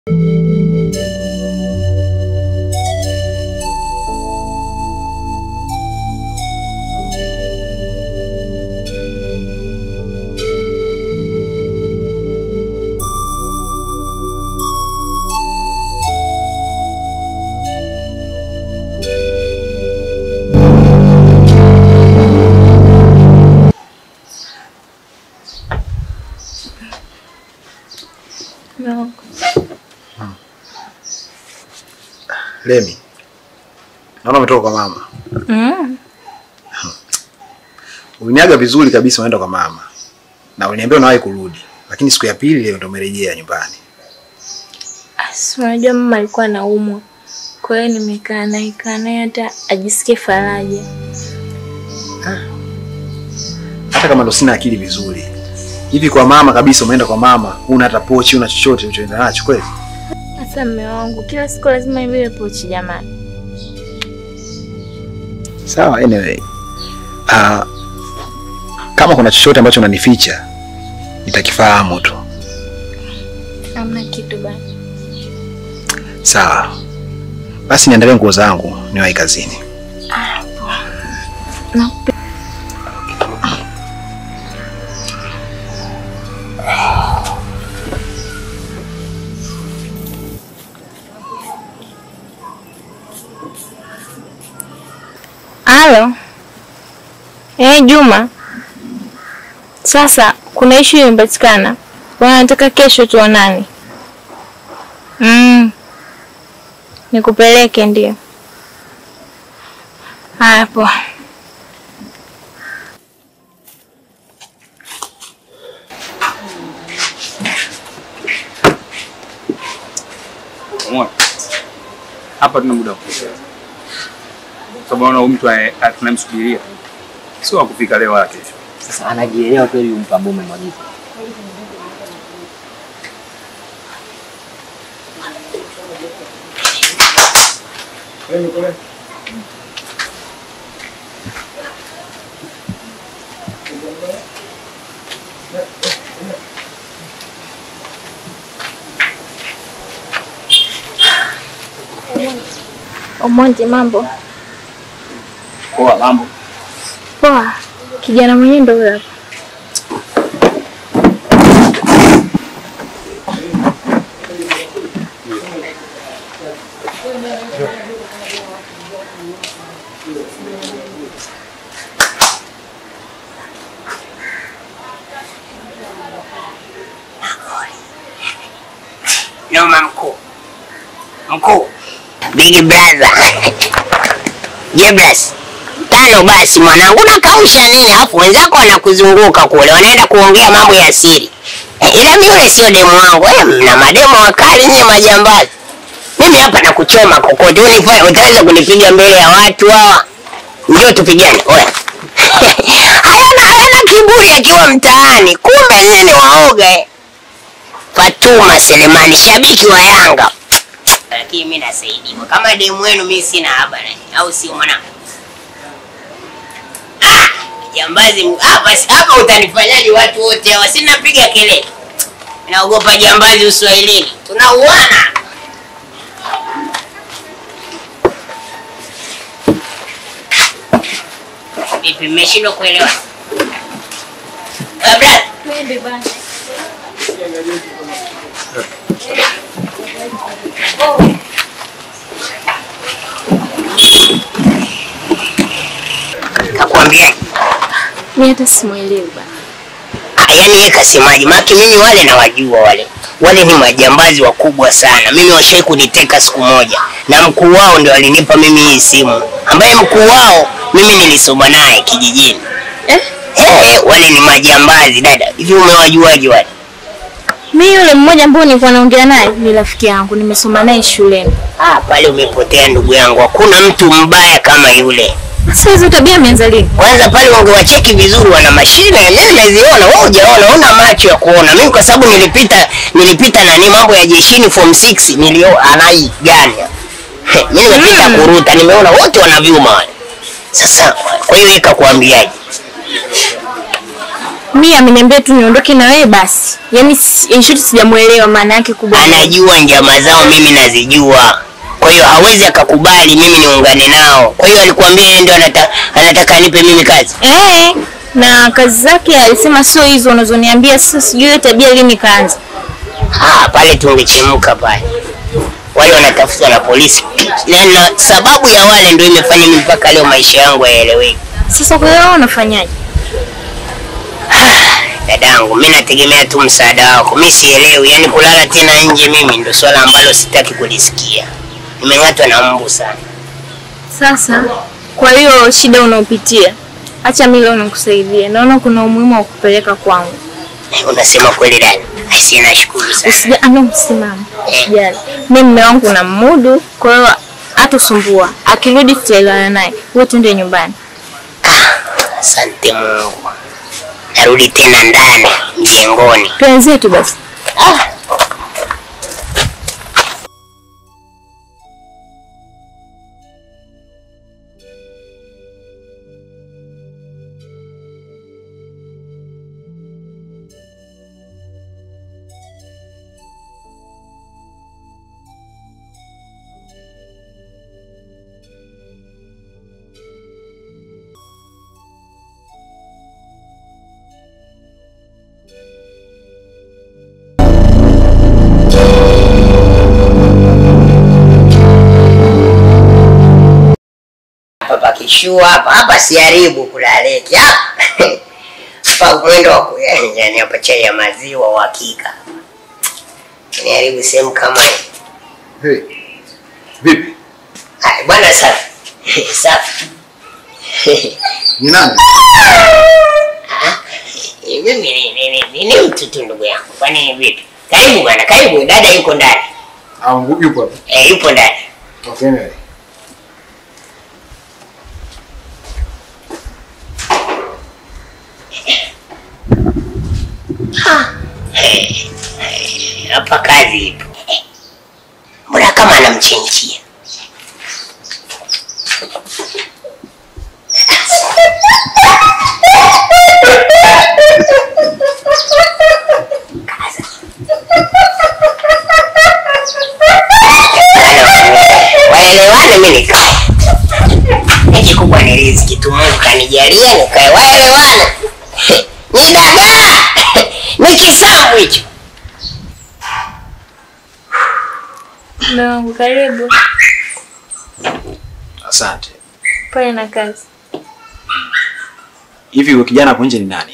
No. Lemi. Naona umetoka kwa mama. Uliniaga vizuri kabisa unaenda kwa mama. Na uliniambia unawahi kurudi. Lakini siku ya pili leo ndo umerejea nyumbani. Unajua mama alikuwa anaumwa. Kwa hiyo nimekaa naye hata ajisikie faraja. Hata kama ndo sina akili vizuri. Hivi kwa mama kabisa umeenda kwa mama, una hata pochi, una chochote unachoenda nacho kweli? Sasa mume wangu, kila siku lazima iwe pochi jamani. Sawa, anyway. Kama kuna chochote ambacho unanificha, nitakifahamu tu. Hamna kitu bana. Sawa. Basi niandalie nguo zangu, niwahi kazini. Nakupe. Halo. Juma. Sasa kuna issue imepatikana. Wanataka kesho tuonane. Nikupeleke ndio. Hapo. Hapa tuna muda wa kutosha. Sababu mtu tunamsubiria. Sio kufika leo wala kesho. Sasa anajielewa kweli Mpambo umemwagiza. Omonje, mambo. Poa, mambo. Poa. Kijana mwenyewe ndio huyo hapa. Noma mkuu. Big brother. Jeblas. Tano basi mwanangu, nakausha nini? Hapo wenzako wanakuzunguka kule, wanaenda kuongea mambo ya siri. Ila mimi yule sio demu wangu. Na mademu wakali nyinyi majambazi. Mimi hapa nakuchoma kokote. Utaweza kunipiga mbele ya watu hawa? Ndio tupigane. Oya. Hayana kiburi akiwa mtaani. Kumbe nyinyi ni waoga. Fatuma Selemani, shabiki wa Yanga. Lakini mimi nasaidiwa. Kama demu wenu mimi sina habari. Au sio mwanangu? Jambazi hapa utanifanyaje watu wote hawa? Sina piga kelele. Naogopa jambazi Uswahilini. Tunauana. Vipi mmeshindwa kuelewa? Baba, twende bana. Kakwambia mimi hata simuelewi bana. Yaani yeye kasemaje? Maki mimi wale nawajua wale. Wale ni majambazi wakubwa sana. Mimi washai kuniteka siku moja. Na mkuu wao ndio alinipa mimi hii simu. Ambaye mkuu wao mimi nilisoma naye kijijini. Wale ni majambazi dada. Hivi umewajuaje wale? Mimi yule mmoja ambaye nilikuwa naongea naye ni rafiki yangu, nimesoma naye shuleni. Pale umepotea ndugu yangu. Hakuna mtu mbaya kama yule. Sasa hizo tabia ameanza lini? Kwanza pale ungewacheki vizuri, wana mashine, mimi naziona, wewe hujaona, una macho ya kuona. Mimi kwa sababu nilipita nani mambo ya jeshini form 6, nilio anai gani. Mimi nimepita kuruta, nimeona wote wana vyuma wale. Sasa kwa hiyo ikakuambiaje? Mimi ameniambia tu niondoke na wewe basi. Yaani inshuti sijamuelewa maana yake kubwa. Anajua njama zao mimi nazijua. Kwa hiyo hawezi akakubali mimi niungane nao. Kwa hiyo alikwambia yeye ndio anataka anipe mimi kazi. Na kazi zake alisema sio hizo unazoniambia. Sasa sijui tabia lini kaanza. Pale tungechemka pale. Wale wanatafutwa na polisi. Na sababu ya wale ndio imefanya mimi mpaka leo maisha yangu yaeleweke. Sasa kwa hiyo unafanyaje? Dadangu, mimi nategemea tu msaada wako. Mimi sielewi, yani kulala tena nje mimi ndio swala ambalo sitaki kulisikia. Nimeng'atwa na mbu sana. Sasa kwa hiyo shida unaopitia, acha mimi leo nikusaidia. Naona kuna umuhimu wa kupeleka kwangu. Unasema kweli dada? Sina nashukuru sana. Usimame. Usijali. Mimi mume wangu na mudu, kwa hiyo hatusumbua. Akirudi tutaelewana naye. Wewe twende nyumbani. Asante Mungu. Narudi tena ndani mjengoni. Tuanze tu basi. Pakishua hapa siharibu kulaleki. Hapa mwendo wa kuyanja ni hapa chai ya maziwa uhakika. Ni haribu sehemu kama hii. Vipi? Bwana safi. Safi. Ni nani? Mimi ni mtu tu ndugu yangu. Kwani vipi? Karibu bwana, karibu. Dada yuko ndani. Yupo hapa. Yupo ndani. Okay. Hapa kazi ipo. Mbona kama anamchinjia? Waelewane mimi nikae. Hiki kubwa ni riziki tu Mungu kanijalia nikae. Waelewane. Ni dada. Ni kisambu hicho. Mungu karibu. Asante. Pale na kazi. Hivi huyo kijana hapo nje ni nani?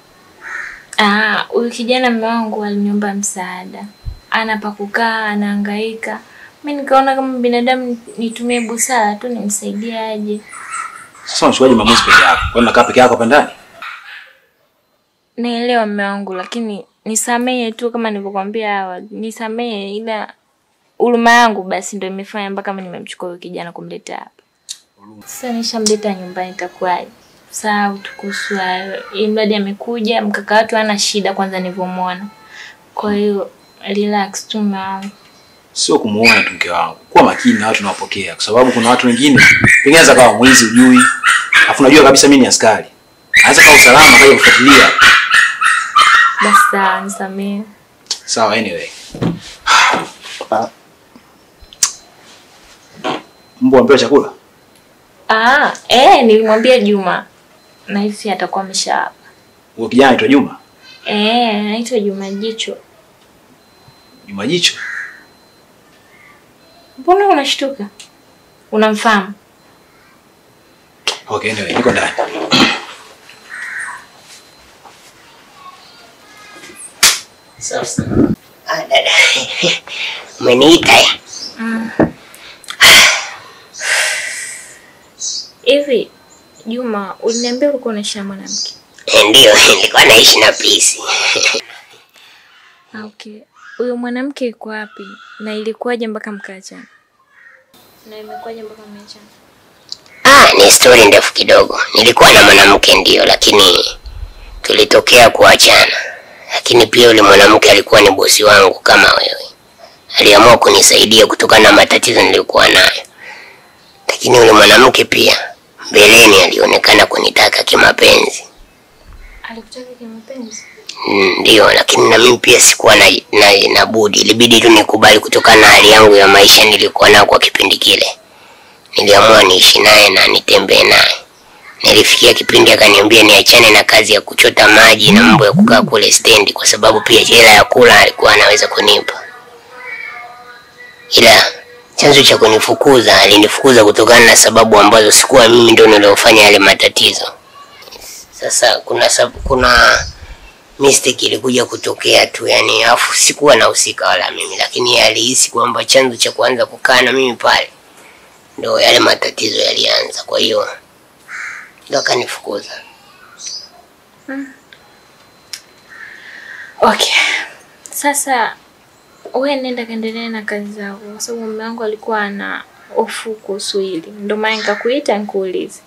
Huyu kijana mume wangu aliniomba msaada. Ana pa kukaa, anahangaika. Mimi nikaona kama binadamu nitumie busara tu nimsaidie aje. Sasa unachukuaje maamuzi peke yako? Kwa nini unakaa peke yako hapa ndani? Naelewa mume wangu lakini nisamehe tu kama nilivyokuambia awali. Nisamehe ila huruma yangu basi ndio imefanya mpaka mimi nimemchukua huyo kijana kumleta hapa. Sasa nishamleta nyumbani itakuwaje? Sawa tukuhusu hayo. Mradi amekuja mkaka watu hana shida kwanza nilivyomwona. Kwa hiyo relax tu mume wangu. Sio kumuona tu mke wangu. Kuwa makini na watu unawapokea kwa sababu kuna watu wengine pengine za kama mwizi ujui. Alafu unajua kabisa mimi ni askari. Anaweza kwa usalama kaja kufuatilia. Basta nisamehe. Sawa anyway. Mbona ampewa chakula? Nilimwambia Juma. Na hivi atakuwa ameshapa. Huyo kijana anaitwa Juma? Anaitwa Juma Jicho. Juma Jicho? Mbona unashtuka? Unamfahamu? Okay, anyway, niko ndani. Sasa. Dada. Umeniita Hivi Juma, uliniambia ulikuwa unaishi na mwanamke? Ndio, nilikuwa naishi na pisi. Okay. Huyo mwanamke yuko wapi? Na ilikuwaje mpaka mkaachana? Na imekuwaje mpaka mmeachana? Ni story ndefu kidogo. Nilikuwa na mwanamke ndio, lakini tulitokea kuachana. Lakini pia yule mwanamke alikuwa ni bosi wangu kama wewe. Aliamua kunisaidia kutokana na matatizo nilikuwa nayo. Lakini yule mwanamke pia mbeleni alionekana kunitaka kimapenzi. Alikutaka kimapenzi? Ndio, lakini na mimi pia sikuwa na budi. Ilibidi tu nikubali kutokana na hali yangu ya maisha nilikuwa nayo kwa kipindi kile. Niliamua niishi naye na nitembee naye. Nilifikia kipindi akaniambia niachane na kazi ya kuchota maji na mambo ya kukaa kule stendi kwa sababu pia hela ya kula alikuwa anaweza kunipa. Ila chanzo cha kunifukuza, alinifukuza kutokana na sababu ambazo sikuwa mimi ndio niliofanya yale matatizo. Sasa kuna mistake ilikuja kutokea tu, yani afu sikuwa nahusika wala mimi, lakini alihisi kwamba chanzo cha kuanza kukaa na mimi pale ndio yale matatizo yalianza, kwa hiyo ndio akanifukuza. Okay. Sasa wewe nenda kaendelee na kazi zako kwa sababu mume wangu alikuwa ana hofu kuhusu hili. Ndio maana nikakuita nikuulize.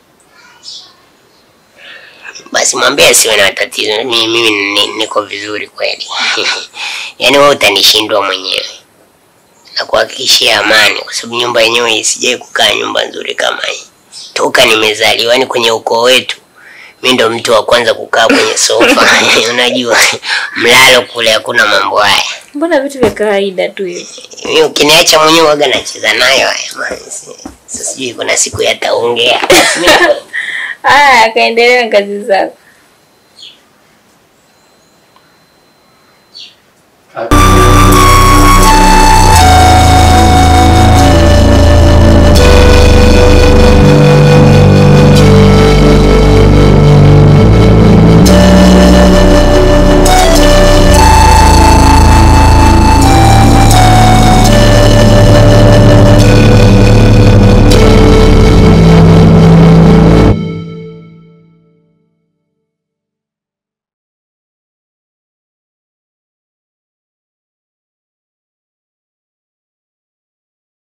Basi mwambie asiwe na tatizo. Mimi niko vizuri kweli. Yaani wewe utanishindwa mwenyewe. Na kuhakikishia amani kwa sababu nyumba yenyewe sijai kukaa nyumba nzuri kama hii. Toka nimezaliwa ni kwenye ukoo wetu. Mimi ndo mtu wa kwanza kukaa kwenye sofa. Unajua mlalo kule hakuna mambo haya. Mbona vitu vya kawaida tu hivi? Mimi ukiniacha mwenyewe waga nacheza nayo haya. Sasa sijui kuna siku yataongea. Kaendelea na kazi zako.